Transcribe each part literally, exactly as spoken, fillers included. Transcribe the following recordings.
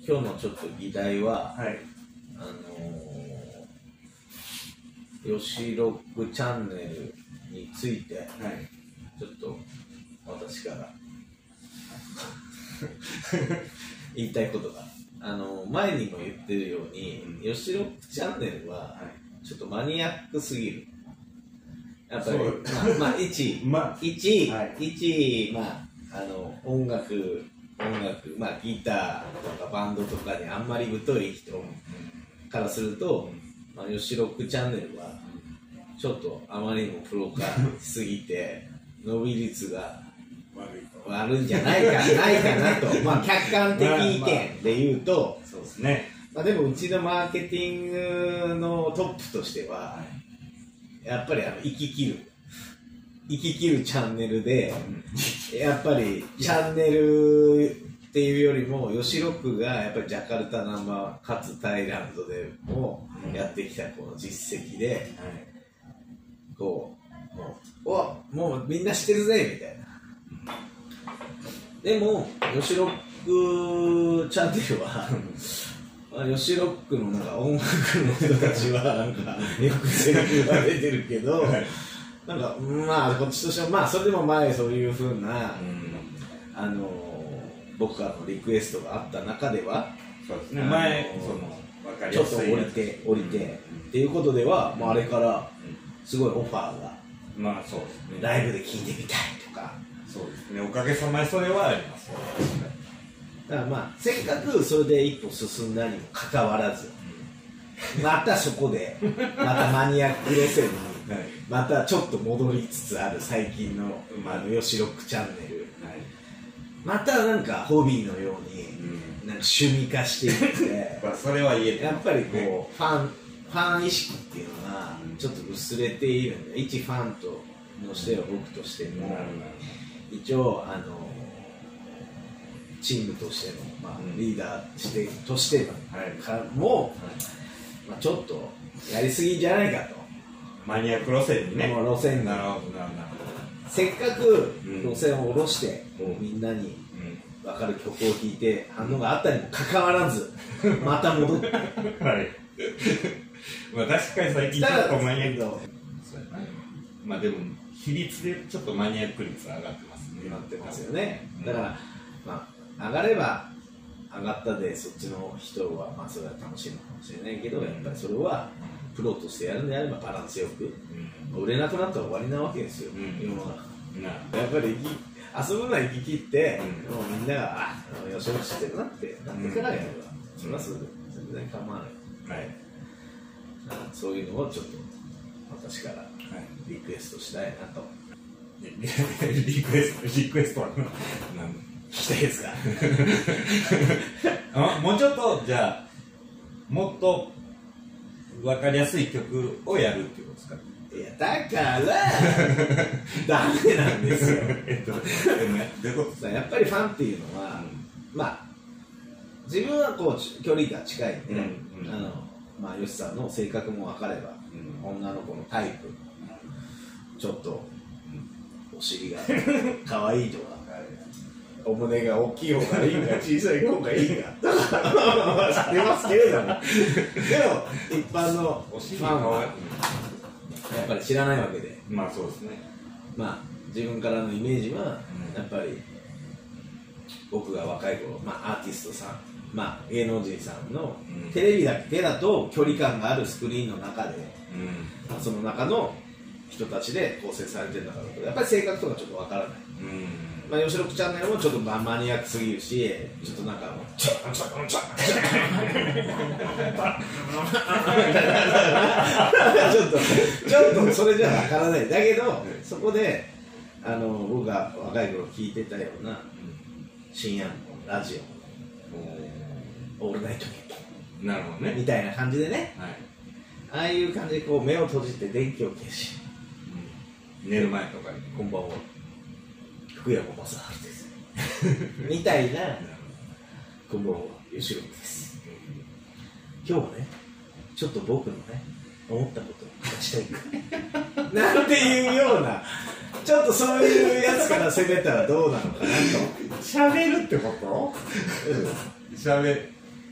今日のちょっと議題は、 はい、 あのー、吉ロックチャンネルについて、はい、ちょっと私から言いたいことが、あのー、前にも言ってるように、うん、吉ロックチャンネルはちょっとマニアックすぎる。やっぱり、まあ、まあ、一、まあ、一、はい、一、まあ、あの、音楽、音楽、まあ、ギターとかバンドとかにあんまり疎い人からすると、まあ、吉ロックチャンネルは、ちょっとあまりにもプロ化しすぎて、伸び率が悪いんじゃないか、ないかなと、まあ、客観的意見で言うと、 そうですね。 まあ、でも、うちのマーケティングのトップとしては、やっぱりあの生き切る生き切るチャンネルでやっぱりチャンネルっていうよりも吉ロックがやっぱりジャカルタナンバーかつタイランドでもやってきたこの実績でこうもうおもうみんな知ってるぜみたいな。でも吉ロックチャンネルは吉ロックのなんか音楽の人たちはなんかよくセリフが出てるけどなんかまあこっちとしてはまあそれでも前そういうふうな、うん、あの僕からのリクエストがあった中ではそうですね前その分かりやすいちょっと降りて降りて、うん、っていうことでは、もうあれからすごいオファーが、 まあそうですね、 ライブで聴いてみたいとかそうですね、おかげさまでそれはありますよね。 だからまあせっかくそれで一歩進んだにもかかわらず、またそこでまたマニアック路線にまたちょっと戻りつつある最近のあの吉ロックチャンネル、またなんかホビーのようになんか趣味化していってそれは言えてやっぱりこうファンファン意識っていうのがちょっと薄れているんで、一ファンとのしては僕としても一応あのチームとしての、まあ、リーダーしてとしてからも、はいまあ、ちょっとやりすぎじゃないかと、 マニアック路線にね、 路線になるほどなるほど、 せっかく路線を下ろして、うん、みんなに分かる曲を聴いて反応があったにもかかわらずまた戻ってはいまあ確かに最近ちょっとマニアックそうやな、まあでも比率でちょっとマニアック率上がってますね、 上がってますよね、だからまあ上がれば上がったでそっちの人はまあそれは楽しいのかもしれないけど、やっぱりそれはプロとしてやるんであればバランスよく、うん、売れなくなったら終わりなわけですよ、うん、世の中、うん、やっぱり遊ぶのは行き切って、うん、もうみんながああ吉本知ってるなってなってからやれば、うん、それはそれで全然構わない、はい、そういうのをちょっと私からリクエストしたいなとリクエストリクエストは何したいですかあもうちょっとじゃあもっと分かりやすい曲をやるっていうことですか。 いやだからダメなんですよえっとどういうことさ、やっぱりファンっていうのは、うん、まあ自分はこう距離が近いんで、うんうん、あのまあ吉さんの性格も分かれば、うん、女の子のタイプ、うん、ちょっと、うん、お尻が可愛いとかお胸が大きい方がいいか小さい方がいいかとか知ってますけれども、でも一般のファンはやっぱり知らないわけで、 まあそうですね、 まあ自分からのイメージはやっぱり僕が若い頃、まあアーティストさん、まあ芸能人さんのテレビだけだと距離感があるスクリーンの中で、まあ、その中の人たちで構成されてるんだからやっぱり性格とかちょっとわからない、うんまあ、吉ロックチャンネルもちょっとマニアックすぎるし、ちょっとなんかもうちょっとちょっとちょっとちょっとちょっとそれじゃわからない。だけどそこであの僕が若い頃聞いてたような深夜のラジオ、オールナイトニッポン、 なるほどね、 みたいな感じでね、はい、ああいう感じでこう目を閉じて電気を消し、 うん、寝る前とかにこんばんは。福山雅治ですみたいなこんばんは吉ロックです、今日はねちょっと僕のね思ったことを話したいなんていうようなちょっとそういうやつから攻めたらどうなのかなと喋るってこと？うん、喋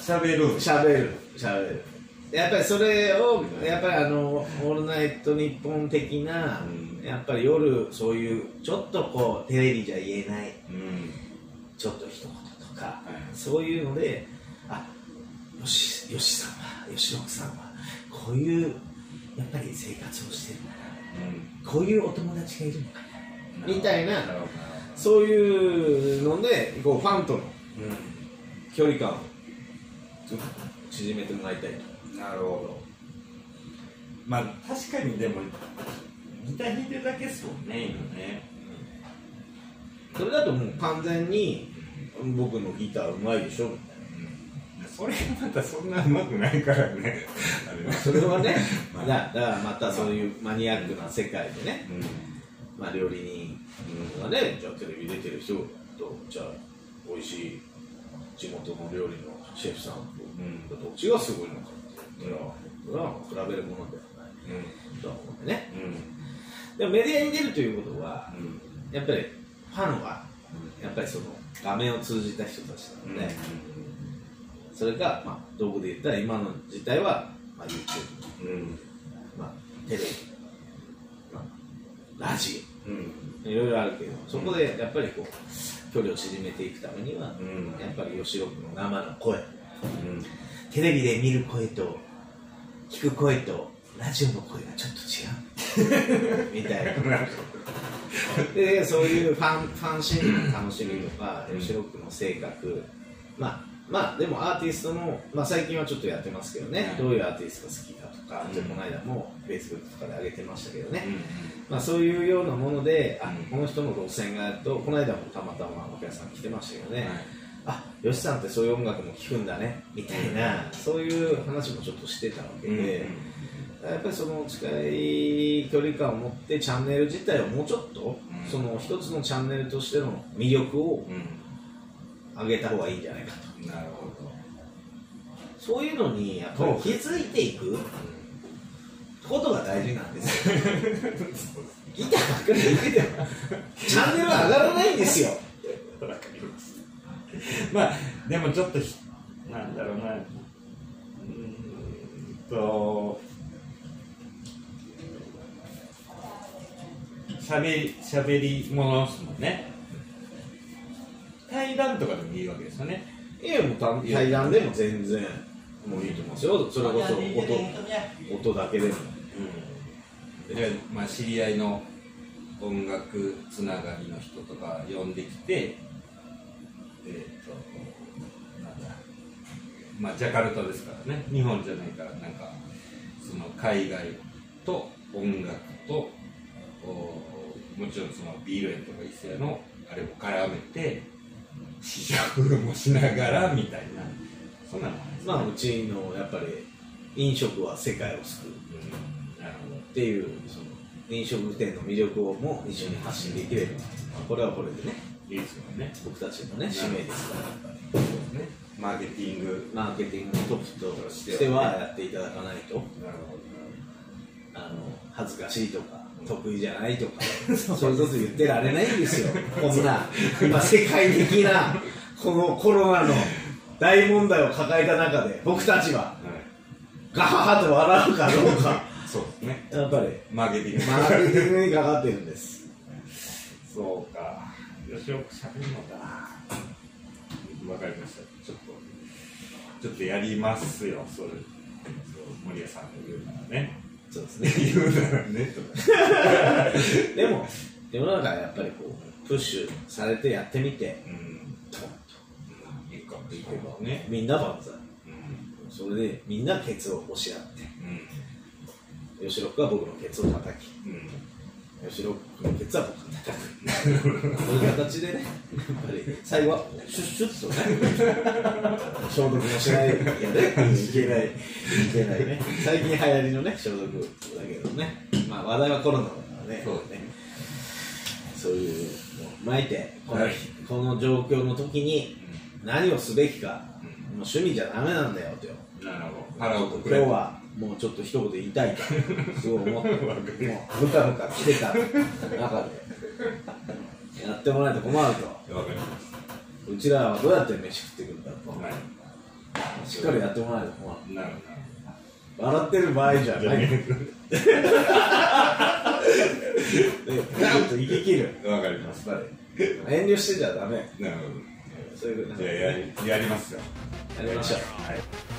喋る喋る喋るやっぱりそれをやっぱりあの「オールナイトニッポン」的な、うん、やっぱり夜そういうちょっとこうテレビじゃ言えない、うん、ちょっと一言とか、はい、そういうのであよしよしさんはよしろくさんはこういうやっぱり生活をしてるんだな、うん、こういうお友達がいるのかなみたいなそういうのでこうファンとの、うん、距離感を縮めてもらいたいと。 なるほど。まあ確かにでもギター弾いてるだけですもんね今ね、 うん、それだともう完全に僕のギターうまいでしょみたいな、うん、それまたそんなうまくないからねそれはねだ, だからまたそういうマニアックな世界でね、うん、まあ料理人がねじゃあテレビ出てる人とじゃあ美味しい地元の料理のシェフさんと、うん、どっちがすごいのかって言ったら、それは比べるものではない、うん、とは思うんでね、うん、でもメディアに出るということは、うん、やっぱりファンは、うん、やっぱりその画面を通じた人たちなので、うん、それが、まあ、道具で言ったら今の時代は、まあ、YouTube、うんまあ、テレビ、まあ、ラジオ、うん、いろいろあるけどそこでやっぱりこう距離を縮めていくためには、うん、やっぱり吉六の生の声、うん、テレビで見る声と聞く声とラジオの声がちょっと違うみたいなでそういうファン、ファン心理の楽しみとか、うん、吉六の性格まあまあでもアーティストの、まあ、最近はちょっとやってますけどね、うん、どういうアーティストが好きかとか、うん、この間も Facebook とかで上げてましたけどね、うんまあ、そういうようなもので、あ、この人の路線がやると、この間もたまたまお客さん来てましたけどね、はい、あ、よしさんってそういう音楽も聴くんだねみたいな、そういう話もちょっとしてたわけで、うん、やっぱりその近い距離感を持ってチャンネル自体をもうちょっと、うん、その一つのチャンネルとしての魅力を上げた方がいいんじゃないかと。 なるほど。 そういうのにやっぱり気づいていくことが大事なんですよギターばっかり弾いててもチャンネルは上がらないんですよまあでもちょっとなんだろうなうーんとしゃべりしゃべりものですもんね。対談とかでもいいわけですよね。 いやもう対談でも全然もういいと思いますよ。それこそ音、音だけでも、 うん、でまあ知り合いの音楽つながりの人とか呼んできて、えーとなんだまあジャカルタですからね、日本じゃないからなんかその海外と音楽ともちろんそのビール園とか伊勢のあれも絡めて試食もしながらみたいな、そんなの、ね、 まあうちのやっぱり飲食は世界を救う、うん、なるほどっていうその飲食店の魅力をも一緒に発信できれば、これはこれでねいいですよね。 僕たちのね使命ですから、やっぱりそうですね。マーケティングマーケティングのトップとしてはやっていただかないと、なるほど、あの恥ずかしいとか得意じゃないとかそういうこと言ってられないんですよこんな今世界的なこのコロナの大問題を抱えた中で僕たちは、はい、ガハハと笑うかどうかそうですね、 やっぱりマーケティングマーケティングにかかってるんですそうか、よしおくしゃべるのかな。わかりました。ちょっとちょっとやりますよ。それそう森谷さんが言うならね。 そうですね。 言うならねとか。でも世の中はやっぱりこうプッシュされてやってみて、うん、トンと、うん、いいかもいいけどね。みんな万歳。うん、それでみんなケツを押し合って、うん、吉六は僕のケツを叩き。うん吉六のケツは僕が叩くそういう形でね、やっぱり最後はシュッシュッとね消毒もしないといけないいけないいけないね、最近流行りのね消毒だけどね、まあ話題はコロナだからね、そうね、そういうのを巻いてこの、はい、この状況の時に何をすべきか、うん、もう趣味じゃダメなんだよと。 なるほど。腹を今日はもうちょっと一言言いたいとすごい思ってもうムカムカ来てた中でやってもらえて困ると。 わかります。 うちらはどうやって飯食っていくんだと、はい、 しっかりやってもらえるの。 なるほ笑ってる場合じゃど。 ない。ちゃんと生き切る。 わかります。 遠慮してちゃダメ。 なるほど。 そういうこと。 じゃあやり、やりますよ。 やりましょう。 はい。